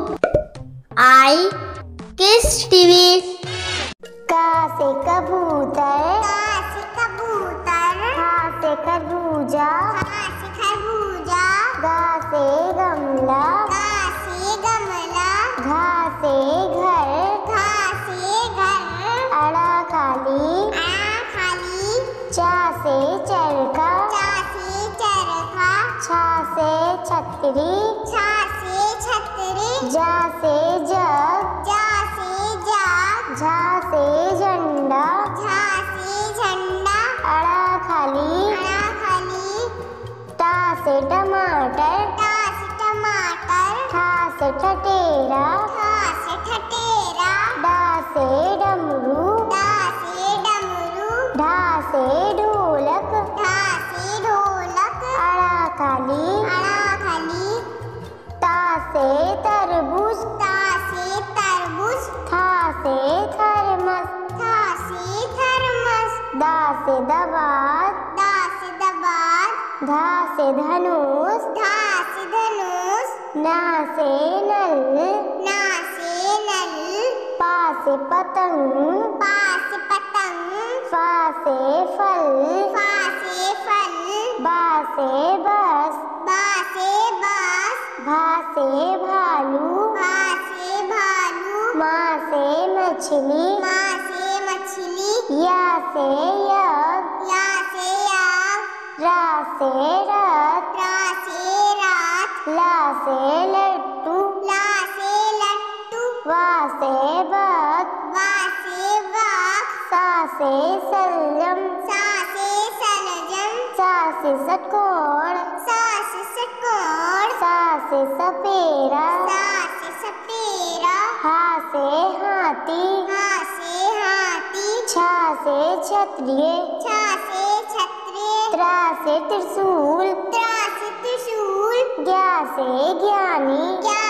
आई किस टीवी। का से कबूतर, का से कबूतर, खा से खरबूजा, खा से खरबूजा, गा से गमला, गा से गमला, घा से घर, घा से घर, अड़ा खाली, आ खाली, चा से चरखा, चा से चरखा, छा से छतरी, छा से छतरी, जा से जग, जा से जग, झा से झंडा, झा से झंडा, अड़ा खाली, अड़ा खाली, टा से टमाटर, टा से टमाटर, ठा से ठठेरा, ठा से ठठेरा, डा से डमरू, डा से डमरू, ढा से ढोलक, ढा से ढोलक, अड़ा खाली, अड़ा खाली, ता से तरबूज, ता से तरबूज, था से थर्मस, था से थर्मस, दा से दवात, दा से दबात, धा से धनुष, धा से धनुष, ना से नल, ना से नल, पा से पतंग, पा से पतंग, फा से फल, फा से फल, बा से बस, बा से बास, भा से भालू, भा से भालू, मा से मछली, मा से मछली, या से यज्ञ, या से याग, रा से रथ, रा से रात, ला से लट्टू, ला से लट्टू, वा से बक, वा से वाक, सा से सलजम, सा से सलजम, सा से षटकोण, सा से षटकोण, सा से सपेरा, सा से सपेरा, हा से हाथी, हा से हाथी, छा से क्षत्रिय, छा से क्षत्रिय, त्रा से त्रिशूल, त्रा से त्रिशूल, ज्ञा से ज्ञानी, ज्ञा